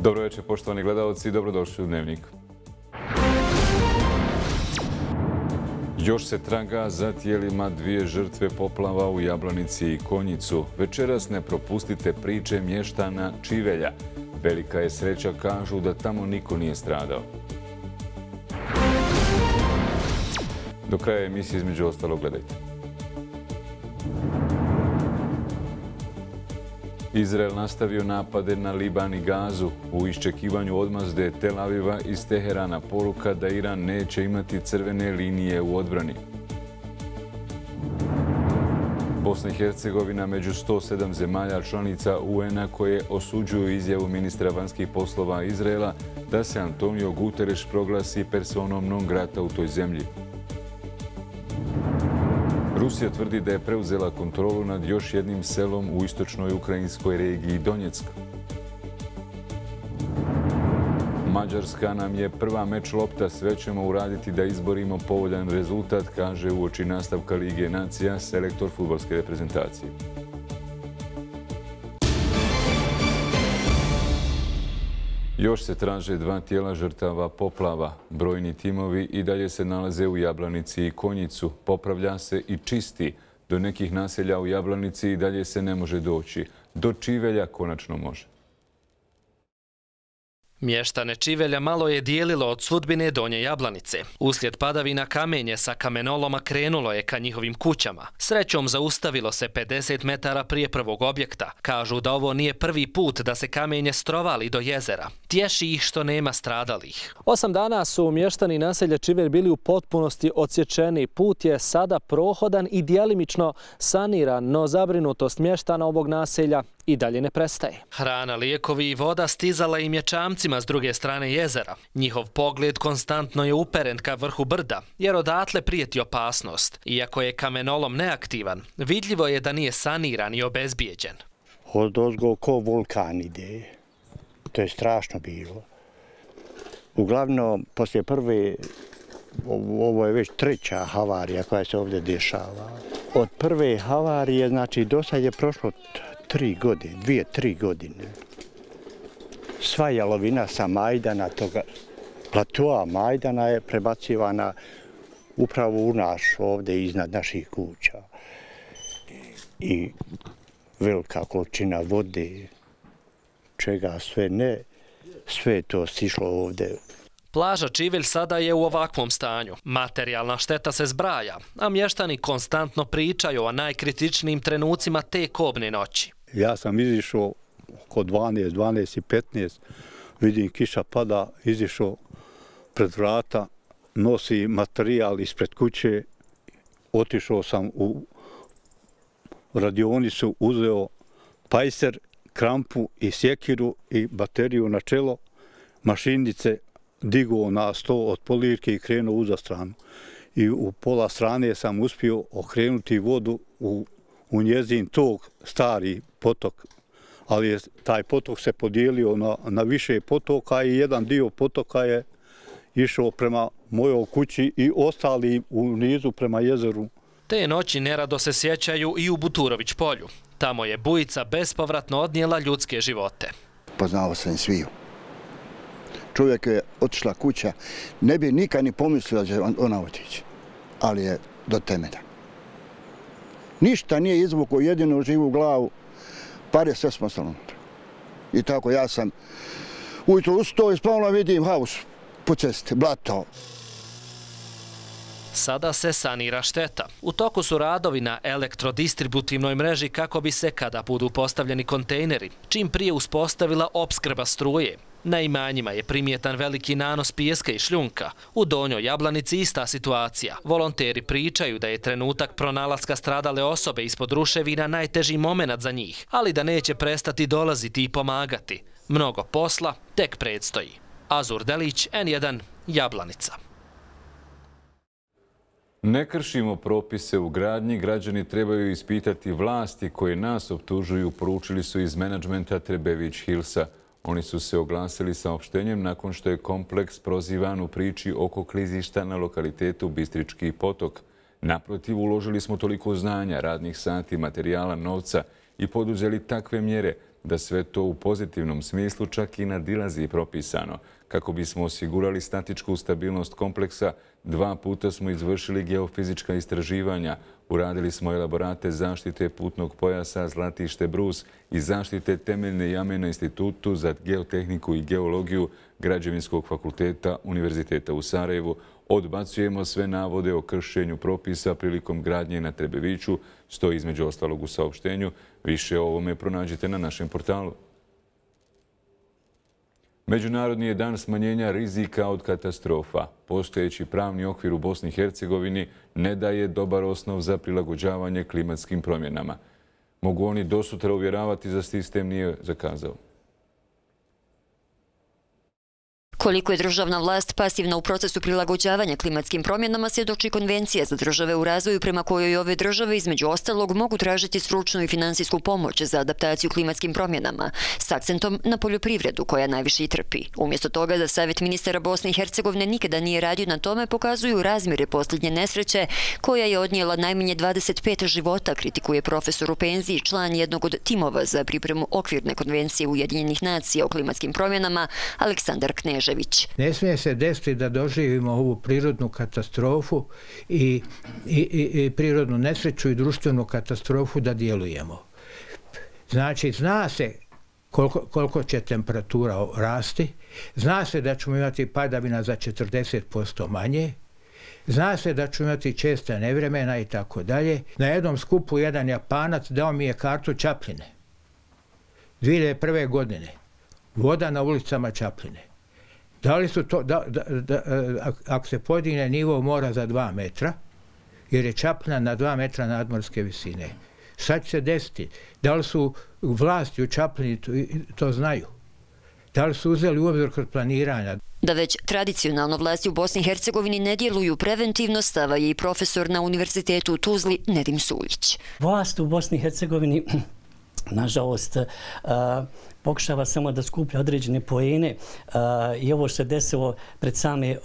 Dobro večer, poštovani gledalci, dobrodošli u Dnevnik. Još se traga za tijelima dvije žrtve poplava u Jablanici i Konjicu. Večeras ne propustite priče mještana Čivelja. Velika je sreća, kažu, da tamo niko nije stradao. Do kraja emisije između ostalog gledajte. Izrael nastavio napade na Liban i Gazu. U iščekivanju odmazde Tel Aviva iz Teherana poruka da Iran neće imati crvene linije u odbrani. Bosna i Hercegovina među 107 zemalja članica UN-a koje osuđuju izjavu ministra vanjskih poslova Izraela da se Antonio Guterres proglasi personom non grata u toj zemlji. Rusija tvrdi da je preuzela kontrolu nad još jednim selom u istočnoj ukrajinskoj regiji Donjeck. Mađarska nam je prva meč lopta, sve ćemo uraditi da izborimo povoljan rezultat, kaže uoči nastavka Lige nacija selektor fudbalske reprezentacije. Još se traže dva tijela žrtava poplava. Brojni timovi i dalje se nalaze u Jablanici i Konjicu. Popravlja se i čisti. Do nekih naselja u Jablanici i dalje se ne može doći. Do Čivelja konačno može. Mještane Čivelja malo je dijelilo od sudbine Donje Jablanice. Uslijed padavina kamenje sa kamenoloma krenulo je ka njihovim kućama. Srećom zaustavilo se 50 metara prije prvog objekta. Kažu da ovo nije prvi put da se kamenje strovali do jezera. Tješi ih što nema stradalih. 8 dana su mještani naselja Čivelj bili u potpunosti odsječeni. Put je sada prohodan i djelimično saniran, no zabrinutost mještana ovog naselja i dalje ne prestaje. Hrana, lijekovi i voda stizala im je čamcima s druge strane jezera. Njihov pogled konstantno je uperen ka vrhu brda, jer odatle prijeti opasnost. Iako je kamenolom neaktivan, vidljivo je da nije saniran i obezbijeđen. Odozgo ko vulkan ide. To je strašno bilo. Uglavnom, poslije prve, ovo je već treća havarija koja se ovdje dešava. Od prve havarije, znači, do sad je prošlo 2-3 godine. Sva jalovina sa Majdana, toga platoa Majdana je prebacivana upravo u naš, ovdje iznad naših kuća. I velika količina vode, čega sve ne, sve je to stišlo ovdje. Plaža Čivelj sada je u ovakvom stanju. Materijalna šteta se zbraja, a mještani konstantno pričaju o najkritičnijim trenucima te kobne noći. Ja sam izišao oko 12:15, vidim kiša pada, izišao pred vrata, nosi materijal ispred kuće, otišao sam u radionicu, uzeo pajser, krampu i sjekiru i bateriju na čelo, mašinice digao na 100 od polirke i krenuo uza stranu. I u pola strane sam uspio okrenuti vodu u njezin tog stari potok, ali je taj potok se podijelio na više potoka i jedan dio potoka je išao prema mojoj kući i ostali u nizu prema jezeru. Te noći nerado se sjećaju i u Buturović polju. Tamo je bujica bespovratno odnijela ljudske živote. Poznao sam sviju. Čovjek je otišla kuća, ne bi nikad ni pomislila da će ona otići, ali je do temena. Ništa nije izvukao, jedino živu glavu, pare sve smo ostalo unutra. I tako ja sam ujutro ustao i spavno vidim haus po cesti, blato. Sada se sanira šteta. U toku su radovi na elektrodistributivnoj mreži kako bi se, kada budu postavljeni kontejneri, čim prije uspostavila opskrba struje. Na imanjima je primjetan veliki nanos pijeska i šljunka. U Donjoj Jablanici ista situacija. Volonteri pričaju da je trenutak pronalaska stradale osobe ispod ruševina najteži moment za njih, ali da neće prestati dolaziti i pomagati. Mnogo posla tek predstoji. Azur Delić, N1, Jablanica. Ne kršimo propise u gradnji, građani trebaju ispitati vlasti koje nas optužuju, poručili su iz menadžmenta Trebević Hillsa. Oni su se oglasili saopštenjem nakon što je kompleks prozivan u priči oko klizišta na lokalitetu Bistrički potok. Naprotiv, uložili smo toliko znanja, radnih sati, materijala, novca i poduzeli takve mjere da sve to u pozitivnom smislu čak i nadilazi propisano. Kako bismo osigurali statičku stabilnost kompleksa, 2 puta smo izvršili geofizička istraživanja. Uradili smo elaborate zaštite putnog pojasa Zlatište Brus i zaštite temeljne jame na Institutu za geotehniku i geologiju Građevinskog fakulteta Univerziteta u Sarajevu. Odbacujemo sve navode o kršenju propisa prilikom gradnje na Trebeviću, stoji između ostalog u saopštenju. Više o ovome pronađite na našem portalu. Međunarodni je dan smanjenja rizika od katastrofa. Postojeći pravni okvir u Bosni i Hercegovini ne daje dobar osnov za prilagođavanje klimatskim promjenama. Mogu oni dosutra uvjeravati da sistem nije zakazao. Koliko je državna vlast pasivna u procesu prilagođavanja klimatskim promjenama svjedoči Konvencija za države u razvoju prema kojoj ove države između ostalog mogu tražiti stručnu i finansijsku pomoć za adaptaciju klimatskim promjenama s akcentom na poljoprivredu koja najviše i trpi. Umjesto toga da Savjet ministara Bosne i Hercegovine nikada nije radio na tome pokazuju razmjere posljednje nesreće koja je odnijela najmanje 25 života, kritikuje profesor u penziji, član jednog od timova za pripremu okvirne konvencije Ujedinjenih nacija o klimatskim promjenama, Aleksandar Knežević. Ne smije se desiti da doživimo ovu prirodnu katastrofu i prirodnu nesreću i društvenu katastrofu da djelujemo. Znači, zna se koliko će temperatura rasti, zna se da ćemo imati padavina za 40% manje, zna se da ćemo imati česta nevremena i tako dalje. Na jednom skupu jedan Japanac dao mi je kartu Čapljine. 2001. godine. Voda na ulicama Čapljine. Da li su to, ako se podigne nivo mora za 2 metra, jer je Čapljina na 2 metra nadmorske visine, šta će se desiti? Da li su vlasti u Čapljini to znaju? Da li su uzeli u obzir kod planiranja? Da već tradicionalno vlasti u Bosni i Hercegovini ne djeluju preventivno, stava je i profesor na Univerzitetu u Tuzli Nedim Suljić. Vlast u Bosni i Hercegovini, nažalost, pokušava samo da skuplja određene poene i ovo što se desilo pred same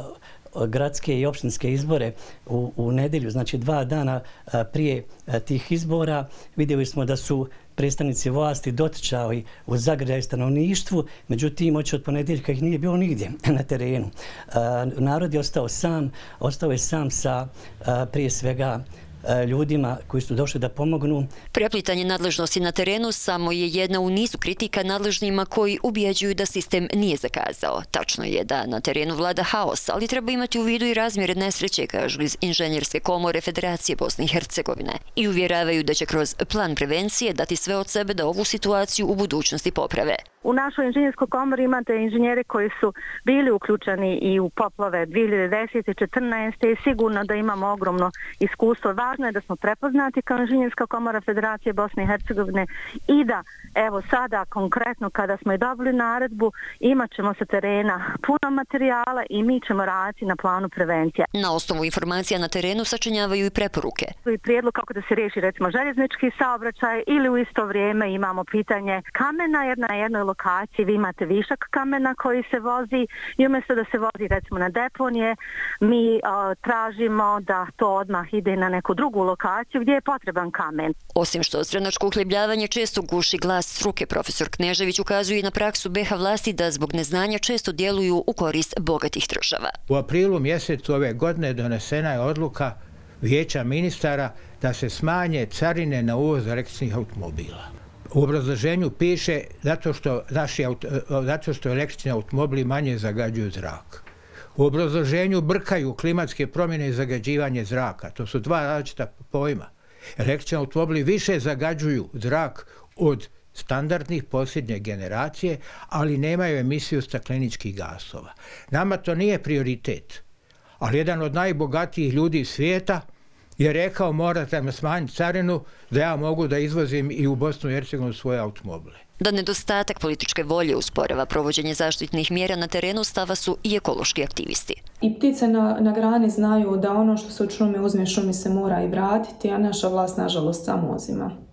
gradske i opštinske izbore u nedjelju, znači 2 dana prije tih izbora, vidjeli smo da su predstavnici vlasti dotičali u zagrljaju stanovništvu, međutim, od ponedjeljka ih nije bilo nigdje na terenu. Narod je ostao je sam sa prije svega ljudima koji su došli da pomognu. Preplitanje nadležnosti na terenu samo je jedna u nizu kritika nadležnima koji ubjeđuju da sistem nije zakazao. Tačno je da na terenu vlada haos, ali treba imati u vidu i razmjere nesreće, kažu iz Inženjerske komore Federacije Bosne i Hercegovine. I uvjeravaju da će kroz plan prevencije dati sve od sebe da ovu situaciju u budućnosti poprave. U našoj inženjerskoj komori imate inženjere koji su bili uključeni i u poplave 2010. 2014. i sigurno da imamo ogromno iskustvo. Važno je da smo prepoznati kao Inženjerska komora Federacije Bosne i Hercegovine i da evo sada konkretno kada smo i dobili naredbu imat ćemo sa terena puno materijala i mi ćemo raditi na planu prevencije. Na osnovu informacija na terenu sačinjavaju i preporuke. I prijedlog kako da se riješi recimo željeznički saobraćaj ili u isto vrijeme imamo pitanje kamena jer na jednoj lokaciji vi imate višak kamena koji se vozi i umjesto da se vozi recimo na deponije mi tražimo da to odmah ide na neku drugu lokaciju gdje je potreban kamen. Osim što stranačko uhljebljavanje često guši glas struke, profesor Knežević ukazuje na praksu BiH vlasti da zbog neznanja često djeluju u korist bogatih država. U aprilu mjesecu ove godine donesena je odluka Vijeća ministara da se smanje carine na uvoz električnih automobila. U obrazloženju piše zato što električni automobili manje zagađuju zrak. U obrazloženju brkaju klimatske promjene i zagađivanje zraka. To su 2 različita pojma. Električni automobili više zagađuju zrak od standardnih posljednje generacije, ali nemaju emisiju stakleničkih gasova. Nama to nije prioritet, ali jedan od najbogatijih ljudi svijeta je rekao morate me smanjiti carinu da ja mogu da izvozim i u Bosnu i Hercegovinu svoje automobile. Da nedostatak političke volje usporava provođenje zaštitnih mjera na terenu stava su i ekološki aktivisti. I ptice na grani znaju da ono što se od šume uzme, šumi se mora i vratiti, a naša vlast nažalost samo uzima.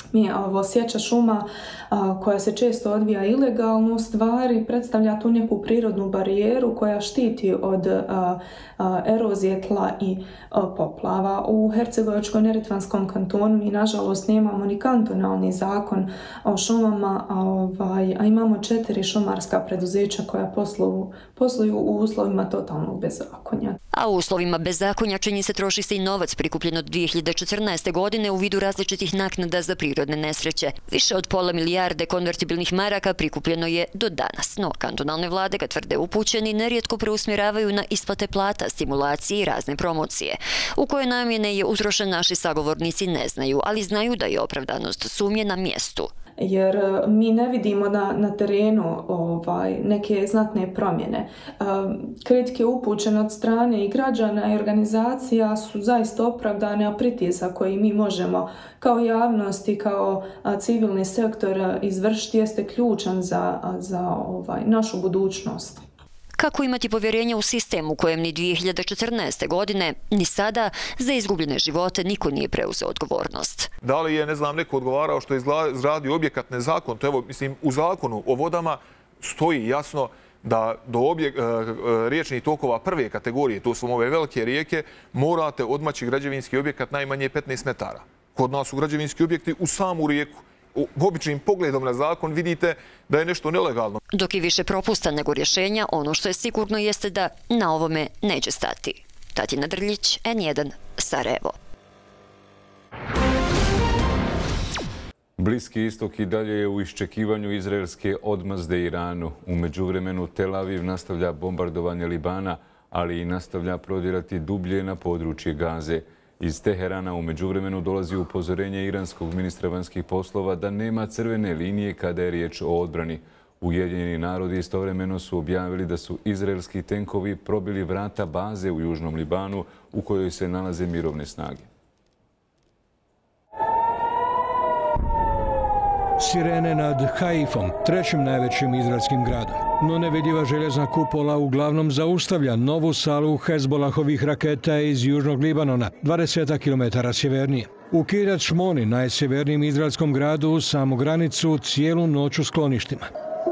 sjeća šuma koja se često odvija ilegalno, u stvari predstavlja tu neku prirodnu barijeru koja štiti od erozije tla i poplava. U Hercegovačko-neretvanskom kantonu mi nažalost nemamo ni kantonalni zakon o šumama, a imamo 4 šumarska preduzeća koja posluju u uslovima totalnog bezakonja. A u uslovima bezakonja čini se troši se i novac prikupljen od 2014. godine u vidu različitih naknada za prirodne nesreće. Više od pola milijarde konvertibilnih maraka prikupljeno je do danas, no kantonalne vlade, ga tvrde upućeni, nerijetko preusmjeravaju na isplate plata, stimulacije i razne promocije. U koje namjene je utrošen naši sagovornici ne znaju, ali znaju da je opravdanost sumnje na mjestu. Jer mi ne vidimo na terenu neke znatne promjene. Kritike upućene od strane i građana i organizacija su zaista opravdane, a pritisak koji mi možemo kao javnost i kao civilni sektor izvršiti jeste ključan za našu budućnost. Kako imati povjerenje u sistem u kojem ni 2014. godine, ni sada, za izgubljene živote niko nije preuzeo odgovornost? Da li je, neko odgovarao što je izradio objekat nezakonito? Evo, u zakonu o vodama stoji jasno da do riječnih tokova prve kategorije, to su ove velike rijeke, morate odmaći građevinski objekat najmanje 15 metara. Kod nas su građevinski objekti u samu rijeku. Običnim pogledom na zakon vidite da je nešto nelegalno. Dok je više propusta nego rješenja, ono što je sigurno jeste da na ovome neće stati. Tatjana Drljić, N1, Sarajevo. Bliski istok i dalje je u iščekivanju izraelske odmazde Iranu. U međuvremenu Tel Aviv nastavlja bombardovanje Libana, ali i nastavlja prodirati dublje na područje Gaze. Iz Teherana u međuvremenu dolazi upozorenje iranskog ministra vanjskih poslova da nema crvene linije kada je riječ o odbrani. Ujedinjeni narodi istovremeno su objavili da su izraelski tenkovi probili vrata baze u južnom Libanu u kojoj se nalaze mirovne snage. Sirene nad Haifom, trećim najvećim izraelskim gradom. No nevidljiva željezna kupola uglavnom zaustavlja novu salu Hezbolahovih raketa iz južnog Libanona, 20 km sjevernije. U Kiryat Shmoni, najsjevernijem izraelskom gradu, uz samu granicu, cijelu noć u skloništima.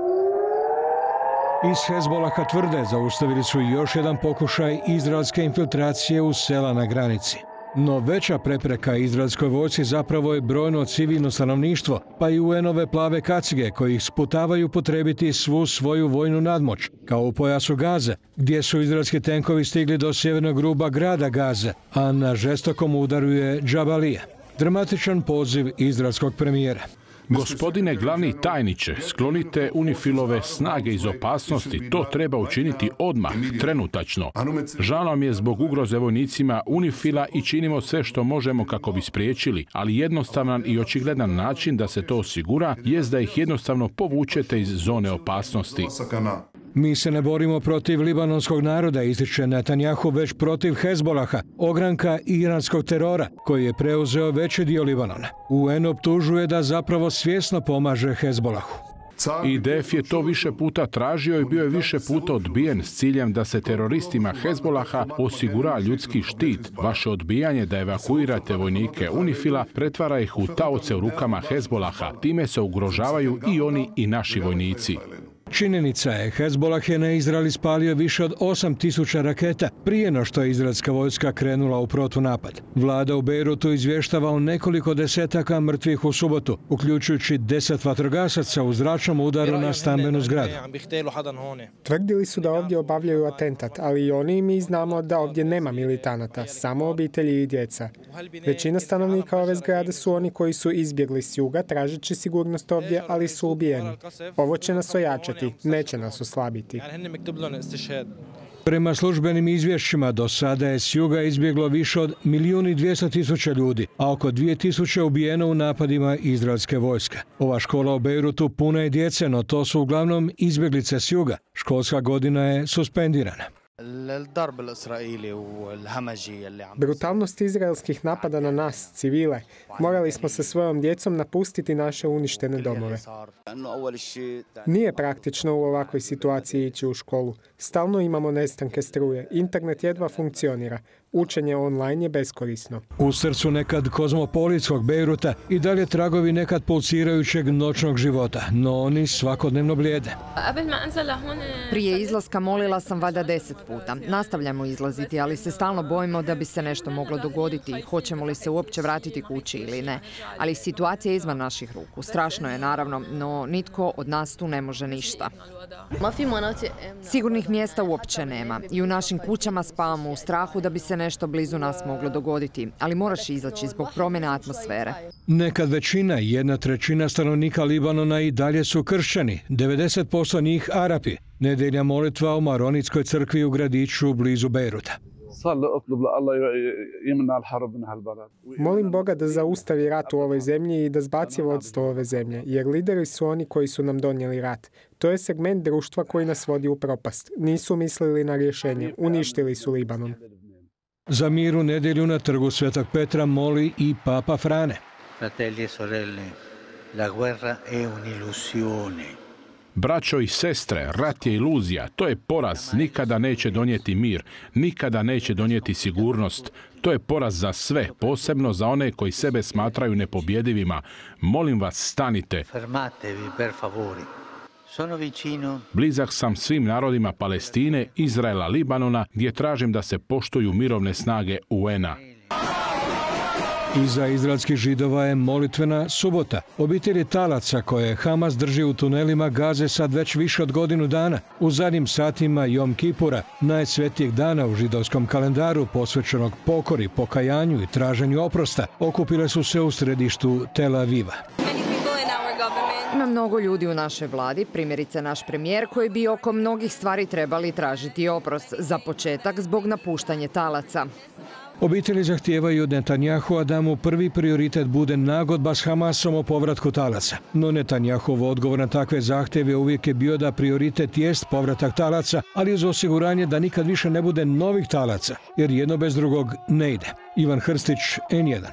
Iz Hezbolaha tvrde zaustavili su još jedan pokušaj izraelske infiltracije u sela na granici. No veća prepreka izraelskoj vojsci zapravo je brojno civilno stanovništvo, pa i UN-ove plave kacige koji ih sputavaju potrebiti svu svoju vojnu nadmoć, kao u pojasu Gaze, gdje su izraelski tenkovi stigli do sjevernog ruba grada Gaze, a na žestokom udaru je Džabalija. Dramatičan poziv izraelskog premijera. Gospodine glavni tajniče, sklonite UNIFIL-ove snage iz opasnosti. To treba učiniti odmah, trenutačno. Žao nam je zbog ugroze vojnicima UNIFIL-a i činimo sve što možemo kako bi spriječili, ali jednostavan i očigledan način da se to osigura jest da ih jednostavno povučete iz zone opasnosti. Mi se ne borimo protiv libanonskog naroda, ističe Netanjahu, već protiv Hezbolaha, ogranka iranskog terora, koji je preuzeo veći dio Libanona. UN optužuje da zapravo svjesno pomaže Hezbolahu. IDF je to više puta tražio i bio je više puta odbijen s ciljem da se teroristima Hezbolaha osigura ljudski štit. Vaše odbijanje da evakuirate vojnike UNIFIL-a pretvara ih u taoce u rukama Hezbolaha. Time se ugrožavaju i oni i naši vojnici. Činjenica je, Hezbolah je na Izrael ispalio više od 8.000 raketa prije no što je izraelska vojska krenula u protunapad. Vlada u Bejrutu izvještava o nekoliko desetaka mrtvih u subotu, uključujući 10 vatrogasaca u zračnom udaru na stambenu zgradu. Tvrdili su da ovdje obavljaju atentat, ali i oni i mi znamo da ovdje nema militanata, samo obitelji i djeca. Većina stanovnika ove zgrade su oni koji su izbjegli s juga tražeći sigurnost ovdje, ali su ubijeni. Ovo će nas ojačati. Neće nas oslabiti. Prema službenim izvješćima do sada je s juga izbjeglo više od 1.200.000 ljudi, a oko 2.000 ubijeno u napadima izraelske vojske. Ova škola u Bejrutu puna je djece, no to su uglavnom izbjeglice s juga. Školska godina je suspendirana. Brutalnost izraelskih napada na nas, civile, morali smo sa svojom djecom napustiti naše uništene domove. Nije praktično u ovakvoj situaciji ići u školu. Stalno imamo nestanke struje, internet jedva funkcionira. Učenje online je beskorisno. U srcu nekad kozmopolitskog Bejruta i dalje tragovi nekad pulsirajućeg noćnog života, no oni svakodnevno blijede. Prije izlaska molila sam valjda 10 puta. Nastavljamo izlaziti, ali se stalno bojimo da bi se nešto moglo dogoditi. Hoćemo li se uopće vratiti kući ili ne. Ali situacija je izvan naših ruku. Strašno je naravno, no nitko od nas tu ne može ništa. Sigurnih mjesta uopće nema i u našim kućama spavamo u strahu da bi se nešto blizu nas moglo dogoditi, ali moraš izaći zbog promjene atmosfere. Nekad većina, 1/3 stanovnika Libanona i dalje su kršćani, 90% njih Arapi. Nedelja molitva u Maronitskoj crkvi u gradiću blizu Bejruta. Molim Boga da zaustavi rat u ovoj zemlji i da zbaci vodstvo ove zemlje, jer lideri su oni koji su nam donijeli rat. To je segment društva koji nas vodi u propast. Nisu mislili na rješenje, uništili su Libanon. Za mir u nedjelju na trgu Svetog Petra moli i Papa Frane. Fratelli e sorelle, la guerra è un'illusione. Braćo i sestre, rat je iluzija, to je poraz, nikada neće donijeti mir, nikada neće donijeti sigurnost. To je poraz za sve, posebno za one koji sebe smatraju nepobjedivima. Molim vas, stanite. Fermatevi, per favore. Sono vicino. Blizak sam svim narodima Palestine, Izraela, Libanona, gdje tražim da se poštuju mirovne snage UN-a. Iza izraelskih Židova je molitvena subota. Obitelji talaca koje Hamas drži u tunelima Gaze sad već više od godinu dana. U zadnjim satima Jom Kipura, najsvetijeg dana u židovskom kalendaru posvećenog pokori, pokajanju i traženju oprosta, okupile su se u središtu Tel Aviva. Ima mnogo ljudi u našoj vladi, primjerice naš premijer, koji bi oko mnogih stvari trebali tražiti oprost, za početak zbog napuštanja talaca. Obitelji zahtijevaju od Netanjahua da mu prvi prioritet bude nagodba s Hamasom o povratku talaca. No Netanjahov odgovor na takve zahtjeve uvijek je bio da prioritet jest povratak talaca, ali uz osiguranje da nikad više ne bude novih talaca, jer jedno bez drugog ne ide. Ivan Hrstić, N1.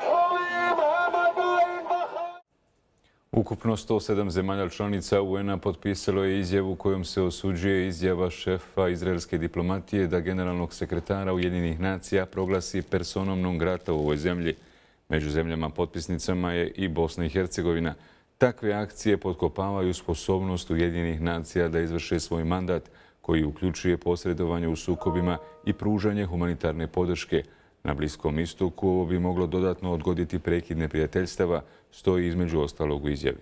Ukupno 107 zemalja članica UN-a potpisalo je izjavu kojom se osuđuje izjava šefa izraelske diplomatije da generalnog sekretara Ujedinjenih nacija proglasi personom non grata u ovoj zemlji. Među zemljama potpisnicama je i Bosna i Hercegovina. Takve akcije potkopavaju sposobnost Ujedinjenih nacija da izvrše svoj mandat, koji uključuje posredovanje u sukobima i pružanje humanitarne podrške. Na Bliskom istoku ovo bi moglo dodatno odgoditi prekid neprijateljstava, stoji između ostalog u izjavi.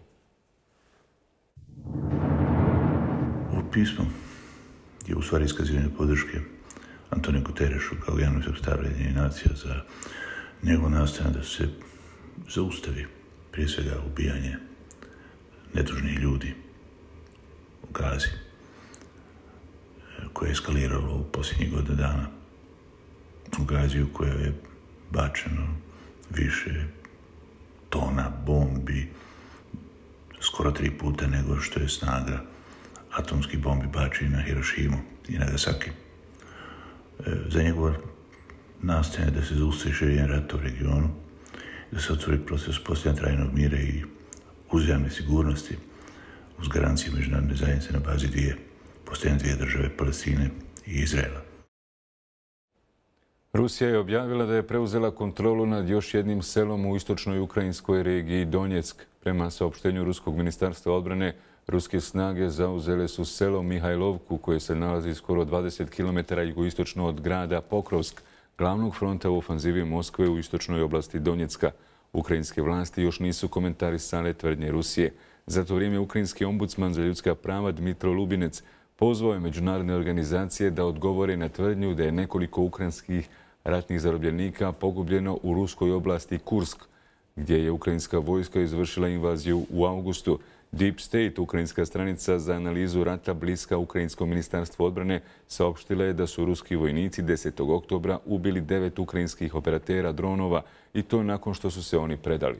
Ovo pismo je u stvari iskazivanje podrške Antoniju Guterešu kao generalnom sekretaru Ujedinjenih nacija za njegovo nastojanje da se zaustavi prije svega ubijanje nedužnih ljudi u Gazi, koje je eskaliralo u posljednjih godina dana. U Gazi u kojoj je bačeno više tona bombi, skoro 3 puta nego što je snaga atomskih bombi bačena na Hirošimu i Nagasaki. Za njegovo nastojanje da se zaustavi širenje rata u regionu, da se otvori proces postizanja trajnog mira i uzajamne sigurnosti uz garancije međunarodne zajednice na bazi postojanja 2 države, Palestine i Izraela. Rusija je objavila da je preuzela kontrolu nad još jednim selom u istočnoj ukrajinskoj regiji Donjeck. Prema saopštenju Ruskog ministarstva odbrane, ruske snage zauzele su selo Mihajlovku, koje se nalazi skoro 20 km jugoistočno od grada Pokrovsk, glavnog fronta u ofanzivi Moskve u istočnoj oblasti Donjecka. Ukrajinske vlasti još nisu komentarisale tvrdnje Rusije. Za to vrijeme ukrajinski ombudsman za ljudska prava Dmitro Lubinec pozvao je međunarodne organizacije da odgovore na tvrdnju da je nekoliko ukrajinskih ratnih zarobljenika pogubljeno u ruskoj oblasti Kursk, gdje je ukrajinska vojska izvršila invaziju u augustu. Deep State, ukrajinska stranica za analizu rata bliska Ukrajinskom ministarstvu odbrane, saopštila je da su ruski vojnici 10. oktobra ubili 9 ukrajinskih operatera dronova i to nakon što su se oni predali.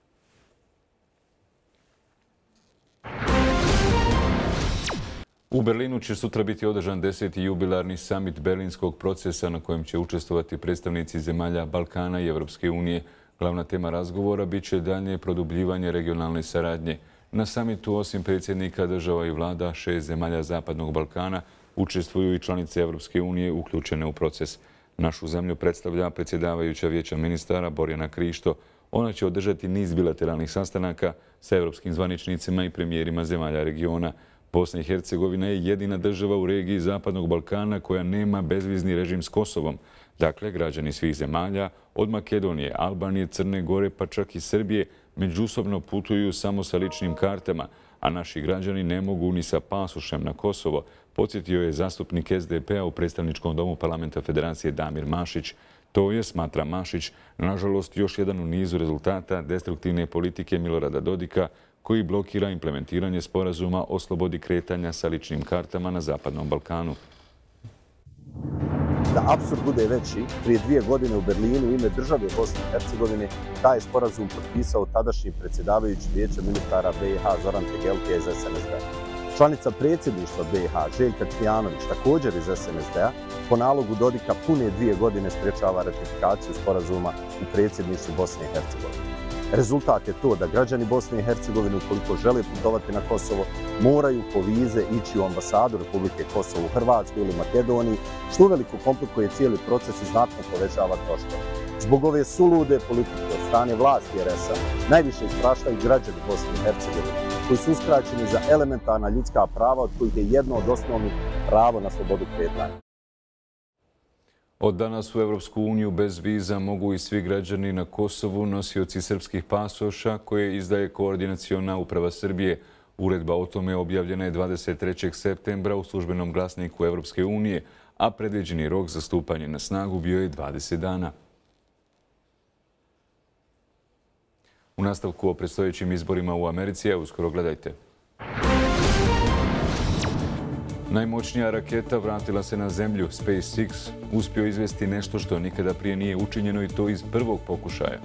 U Berlinu će sutra biti održan 10. jubilarni summit Berlinskog procesa na kojem će učestvovati predstavnici zemalja Balkana i Evropske unije. Glavna tema razgovora bit će daljnje produbljivanje regionalne saradnje. Na summitu osim predsjednika država i vlada 6 zemalja Zapadnog Balkana učestvuju i članice Evropske unije uključene u proces. Našu zemlju predstavlja predsjedavajuća Vijeća ministara Borjana Krišto. Ona će održati niz bilateralnih sastanaka sa evropskim zvaničnicima i premijerima zemalja regiona. Bosna i Hercegovina je jedina država u regiji Zapadnog Balkana koja nema bezvizni režim s Kosovom. Dakle, građani svih zemalja, od Makedonije, Albanije, Crne Gore pa čak i Srbije, međusobno putuju samo sa ličnim kartama, a naši građani ne mogu ni sa pasošem na Kosovo, podsjetio je zastupnik SDP-a u predstavničkom domu Parlamenta Federacije Damir Mašić. To je, smatra Mašić, nažalost još jedan u nizu rezultata destruktivne politike Milorada Dodika, koji blokira implementiranje sporazuma o slobodi kretanja sa ličnim kartama na Zapadnom Balkanu. Da apsurd bude veći, prije 2 godine u Berlinu u ime države Bosne i Hercegovine taj sporazum potpisao tadašnji predsjedavajući Vijeća ministara BiH Zoran Tegelke iz SNSD-a. Članica predsjedništva BiH Željka Cvijanović, također iz SNSD-a, po nalogu Dodika pune 2 godine sprječava ratifikaciju sporazuma u predsjedništvu Bosne i Hercegovine. Rezultat je to da građani Bosne i Hercegovine, ukoliko žele putovati na Kosovo, moraju po vize ići u ambasadu Republike Kosovo u Hrvatskoj ili Makedoniji, što uveliko komplikuje cijeli proces i znatno povećava troškove. Zbog ove sulude politike od strane vlasti RS-a najviše ispraštaju građani Bosne i Hercegovine, koji su uskraćeni za elementarna ljudska prava, od kojih je jedno od osnovnih pravo na slobodu kretanja. Od danas u Evropsku uniju bez viza mogu i svi građani na Kosovu, nosioci srpskih pasoša koje izdaje Koordinaciona uprava Srbije. Uredba o tome objavljena je 23. septembra u službenom glasniku Evropske unije, a predviđeni rok za stupanje na snagu bio je 20 dana. U nastavku o predstojećim izborima u Americi, uskoro gledajte. Najmoćnija raketa vratila se na zemlju. SpaceX uspio izvesti nešto što nikada prije nije učinjeno i to iz prvog pokušaja.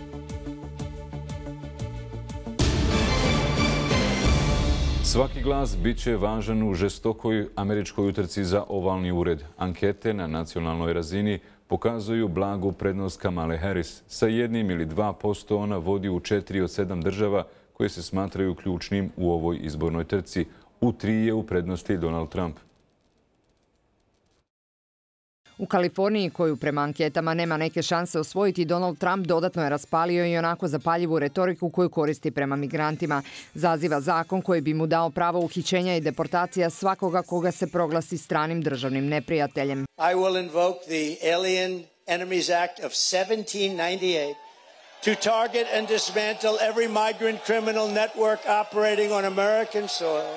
Svaki glas bit će važan u žestokoj američkoj utrci za ovalni ured. Ankete na nacionalnoj razini pokazuju blagu prednost Kamale Harris. Sa 1 ili 2% ona vodi u 4 od 7 država koje se smatraju ključnim u ovoj izbornoj trci. U 3 je u prednosti Donald Trump. U Kaliforniji, koju prema anketama nema neke šanse osvojiti, Donald Trump dodatno je raspalio i onako zapaljivu retoriku koju koristi prema migrantima. Zaziva zakon koji bi mu dao pravo uhićenja i deportacija svakoga koga se proglasi stranim državnim neprijateljem. I will invoke the Alien Enemies Act of 1798 to target and dismantle every migrant criminal network operating on American soil.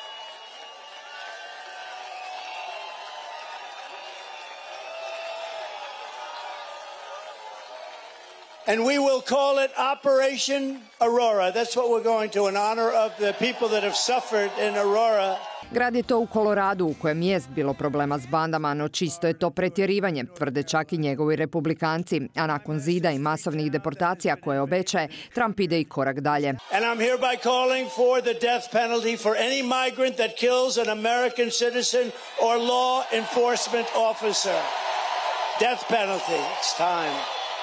And we will call it Operation Aurora. That's what we're going to, in honor of the people that have suffered in Aurora. Grad je to u Koloradu, u kojem jest bilo problema s bandama, no čisto je to pretjerivanje, tvrde čak i njegovi republikanci. A nakon zida i masovnih deportacija koje obećaje, Trump ide i korak dalje. And I'm hereby calling for the death penalty for any migrant that kills an American citizen or law enforcement officer. Death penalty. It's time.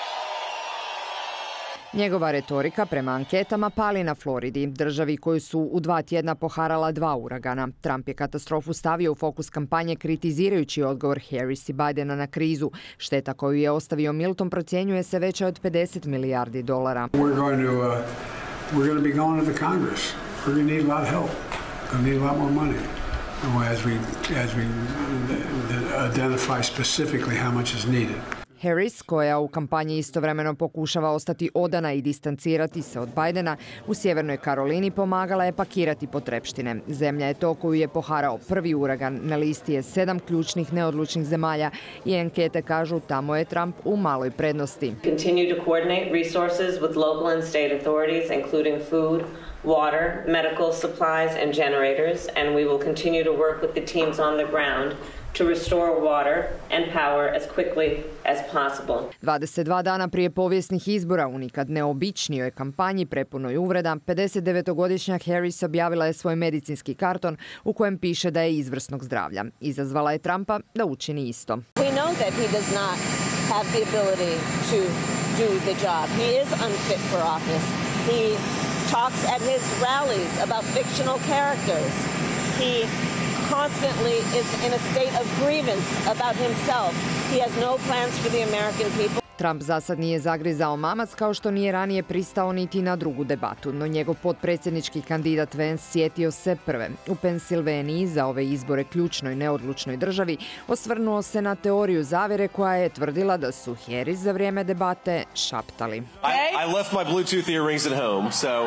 Njegova retorika prema anketama pali na Floridi, državi koju su u 2 tjedna poharala 2 uragana. Trump je katastrofu stavio u fokus kampanje kritizirajući odgovor Harris i Bidena na krizu. Šteta koju je ostavio Milton procjenjuje se veća od $50 milijardi. We're going to be going to the Congress. We're going to need a lot of help. We're going to need a lot more money. As we identify specifically how much is needed. Harris, koja u kampanji istovremeno pokušava ostati odana i distancirati se od Bidena, u Sjevernoj Karolini pomagala je pakirati potrepštine. Zemlja je to koju je poharao prvi uragan. Na listi je 7 ključnih neodlučnih zemalja i ankete kažu tamo je Trump u maloj prednosti. Continue to coordinate resources with local and state authorities, including food, water, medical supplies and generators, and we will continue to work with the teams on the ground to restore water and power as quickly as possible. 22 dana prije povijesnih izbora u nikad neobičnijoj kampanji prepunoj uvreda, 59-godišnja Harris objavila je svoj medicinski karton u kojem piše da je izvrsnog zdravlja. Izazvala je Trumpa da učini isto. We know that he does not have the ability to do the job. He is unfit for office. He talks at his rallies about fictional characters. He constantly is in a state of grievance about himself. He has no plans for the American people. Trump za sad nije zagrizao mamac kao što nije ranije pristao niti na drugu debatu, no njegov potpredsjednički kandidat Vance sjetio se prve. U Pensilveniji za ove izbore ključnoj neodlučnoj državi osvrnuo se na teoriju zavjere koja je tvrdila da su Harris za vrijeme debate šaptali. I left my Bluetooth earrings at home, so...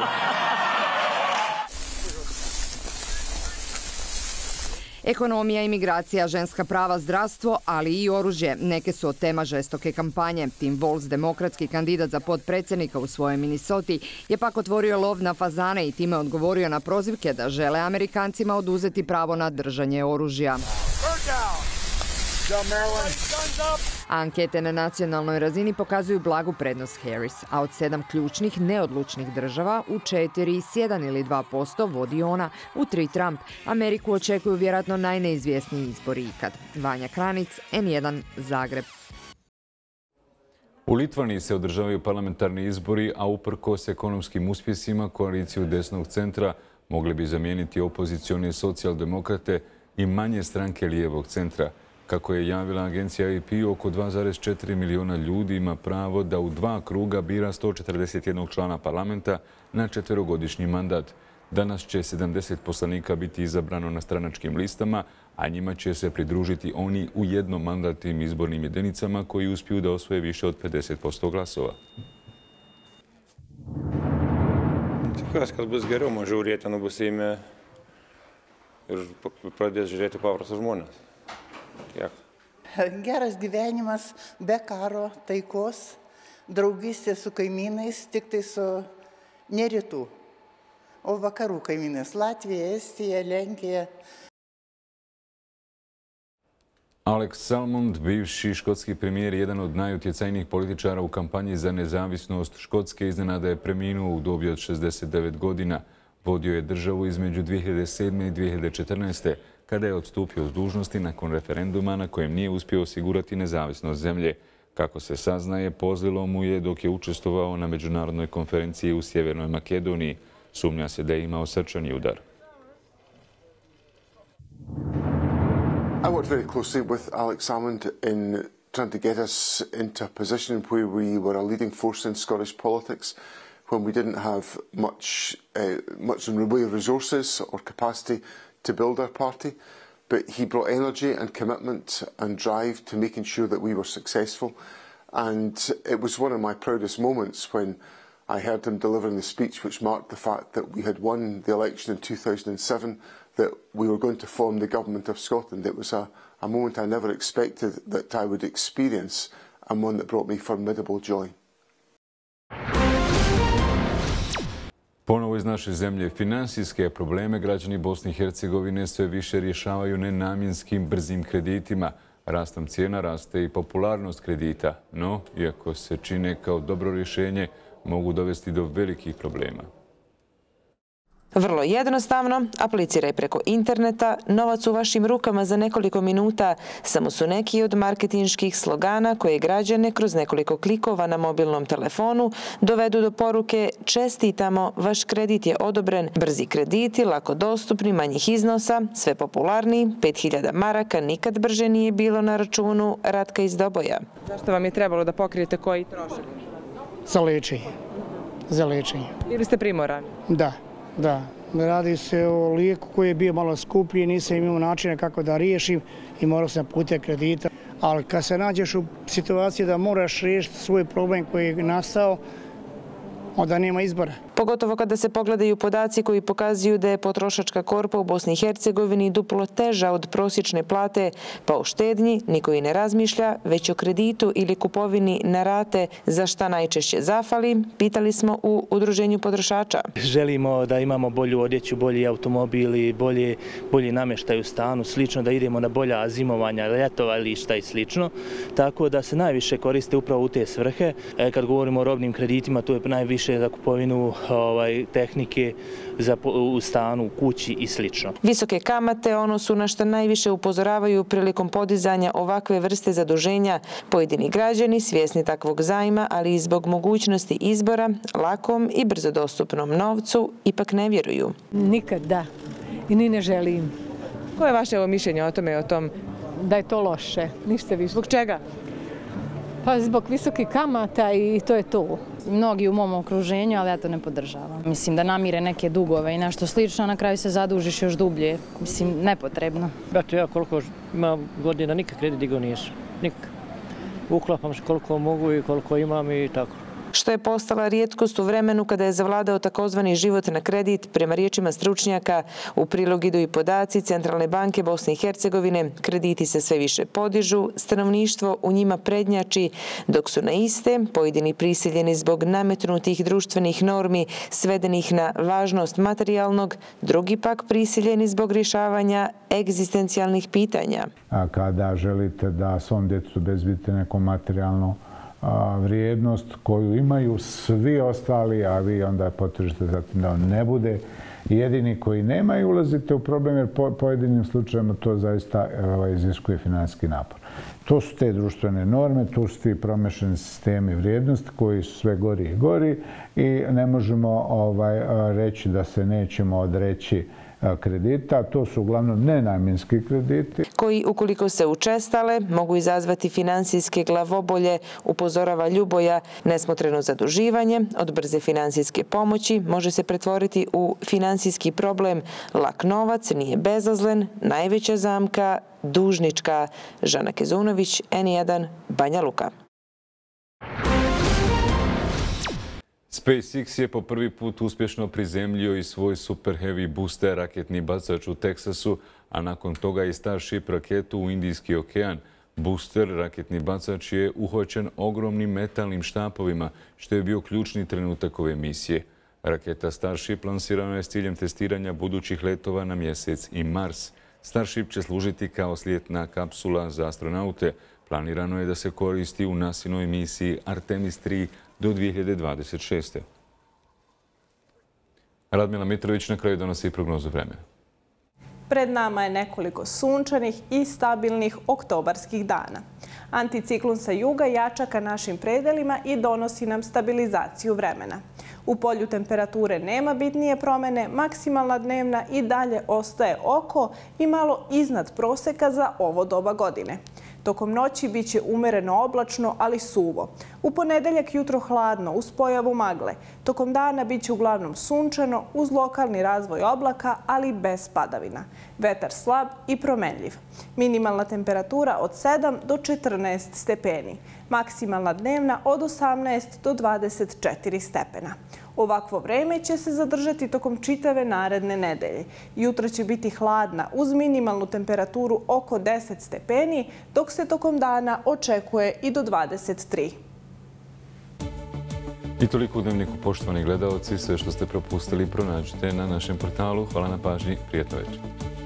Ekonomija, imigracija, ženska prava, zdravstvo, ali i oružje. Neke su od tema žestoke kampanje. Tim Walz, demokratski kandidat za potpredsjednika u svojoj Minnesoti, je pak otvorio lov na fazane i time odgovorio na prozivke da žele Amerikancima oduzeti pravo na držanje oružja. Ankete na nacionalnoj razini pokazuju blagu prednost Harris, a od 7 ključnih neodlučnih država u 4 s 1 ili 2% vodi ona, u 3 Trump. Ameriku očekuju vjerojatno najneizvjesniji izbori ikad. Vanja Kranic, N1, Zagreb. U Litvaniji se održavaju parlamentarni izbori, a uprkos ekonomskim uspjesima koaliciju desnog centra mogli bi zamijeniti opozicione socijaldemokrate i manje stranke lijevog centra. Kako je javila agencija AP, oko 2,4 milijuna ljudi ima pravo da u 2 kruga bira 141 člana parlamenta na 4-godišnji mandat. Danas će 70 poslanika biti izabrano na stranačkim listama, a njima će se pridružiti oni u jednomandatnim izbornim jedinicama koji uspiju da osvoje više od 50% glasova. Tikiuosi, kad bus geriau, mažiau rietenų bus Seime ir pradės žiūrėti paprastus žmonės. Geras gyvenimas be karo, taikos, draugystė su kaimynais, tik tai su ne rytų, o vakarų kaimynais – Latvija, Estija, Lenkija. Alex Salmond, bivši škotski premijer, jedan od najutjecajnijih političara u kampanji za nezavisnost Škotske, iznenada je preminuo u dobi od 69 godina. Vodio je državu između 2007. i 2014. kada je odstupio s dužnosti nakon referenduma na kojem nije uspio osigurati nezavisnost zemlje. Kako se saznaje, pozlilo mu je dok je učestvovao na međunarodnoj konferenciji u Sjevernoj Makedoniji. Sumnja se da je imao srčani udar. I worked very closely with Alex Salmond in trying to get us into a position where we were a leading force in Scottish politics, when we didn't have much in the way of resources or capacity to build our party, but he brought energy and commitment and drive to making sure that we were successful. And it was one of my proudest moments when I heard him delivering the speech which marked the fact that we had won the election in 2007, that we were going to form the government of Scotland. It was a moment I never expected that I would experience, and one that brought me formidable joy. Ponovo iz naše zemlje, finansijske probleme građani Bosne i Hercegovine sve više rješavaju nenamjenskim brzim kreditima. Rastom cijena raste i popularnost kredita, no, iako se čine kao dobro rješenje, mogu dovesti do velikih problema. Vrlo jednostavno, apliciraj preko interneta, novac u vašim rukama za nekoliko minuta, samo su neki od marketinških slogana koje građane kroz nekoliko klikova na mobilnom telefonu dovedu do poruke čestitamo, vaš kredit je odobren, brzi krediti, lako dostupni, manjih iznosa, sve popularniji, 5000 maraka nikad brže nije bilo na računu, Ratka iz Doboja. Zašto vam je trebalo da pokrijete koji trošak? Za liječenje. Za liječenje. Ili ste primorani? Da. Da, radi se o lijeku koji je bio malo skuplji, nisam imao načina kako da riješim i morao sam putem kredita. Ali kad se nađeš u situaciji da moraš riješiti svoj problem koji je nastao, onda nema izbora. Pogotovo kada se pogledaju podaci koji pokazuju da je potrošačka korpa u Bosni i Hercegovini duplo teža od prosječne plate, pa o štednji niko i ne razmišlja, već o kreditu ili kupovini na rate. Za šta najčešće zafali, pitali smo u Udruženju potrošača. Želimo da imamo bolju odjeću, bolji automobili, bolji namještaj u stanu, slično da idemo na bolja zimovanja, ljetovališta i slično. Tako da se najviše koriste upravo u te svrhe. Kad govorimo o robnim kreditima, tu je najviše za kupovinu tehnike u stanu, u kući i slično. Visoke kamate ono su na što najviše upozoravaju prilikom podizanja ovakve vrste zaduženja. Pojedini građani, svjesni takvog zajma, ali i zbog mogućnosti izbora, lakom i brzo dostupnom novcu, ipak ne vjeruju. Nikad, da. I ni ne želim. Koje je vaše mišljenje o tome? Da je to loše, ništa više. Zbog čega? Pa zbog visokih kamata i to je to. Mnogi u mom okruženju, ali ja to ne podržavam. Mislim da namire neke dugove i nešto slično, a na kraju se zadužiš još dublje. Mislim, nepotrebno. Eto, ja koliko imam godina, nikad kredit digao nisam. Nikad. Uklapam se koliko mogu i koliko imam i tako. Što je postala rijetkost u vremenu kada je zavladao takozvani život na kredit, prema riječima stručnjaka, u prilog idu i podaci Centralne banke Bosne i Hercegovine, krediti se sve više podižu, stanovništvo u njima prednjači, dok su na iste pojedini prisiljeni zbog nametnutih društvenih normi svedenih na važnost materijalnog, drugi pak prisiljeni zbog rješavanja egzistencijalnih pitanja. Kada želite da svom djetetu obezbedite neko materijalno vrijednost koju imaju svi ostali, a vi onda potražite zatim da on ne bude jedini koji nema i ulazite u problem, jer pojedinim slučajima to zaista iziskuje finansijski napor. To su te društvene norme, to su ti promešani sistemi vrijednosti koji su sve gori i gori i ne možemo reći da se nećemo odreći kredita. To su uglavnom nenamjenski krediti. Koji, ukoliko se učestale, mogu izazvati finansijske glavobolje, upozorava Ljuboja. Nesmotreno zaduživanje od brze finansijske pomoći može se pretvoriti u finansijski problem. Lak novac nije bezazlen, najveća zamka dužnička. Žana Kezunović, N1, Banja Luka. SpaceX je po prvi put uspješno prizemljio i svoj Super Heavy booster raketni bacač u Teksasu, a nakon toga i Starship raketu u Indijski okean. Booster, raketni bacač, je uhvaćen ogromnim metalnim štapovima, što je bio ključni trenutak ove misije. Raketa Starship lansirana je s ciljem testiranja budućih letova na Mjesec i Mars. Starship će služiti kao sljetna kapsula za astronaute. Planirano je da se koristi u NASA-inoj misiji Artemis 3 do 2026. Radmila Mitrović na kraju donosi prognozu vremena. Pred nama je nekoliko sunčanih i stabilnih oktobarskih dana. Anticiklon sa juga jača ka našim predelima i donosi nam stabilizaciju vremena. U polju temperature nema bitnije promjene, maksimalna dnevna i dalje ostaje oko i malo iznad proseka za ovo doba godine. Tokom noći bit će umereno oblačno, ali suvo. U ponedeljak jutro hladno, uz pojavu magle. Tokom dana bit će uglavnom sunčano, uz lokalni razvoj oblaka, ali bez padavina. Vetar slab i promenljiv. Minimalna temperatura od 7 do 14 stepeni. Maksimalna dnevna od 18 do 24 stepena. Ovakvo vreme će se zadržati tokom čitave naredne nedelje. Jutro će biti hladna uz minimalnu temperaturu oko 10 stepeni, dok se tokom dana očekuje i do 23. I toliko u Dnevniku, poštovani gledalci. Sve što ste propustili pronađite na našem portalu. Hvala na pažnji. Prijatno večer.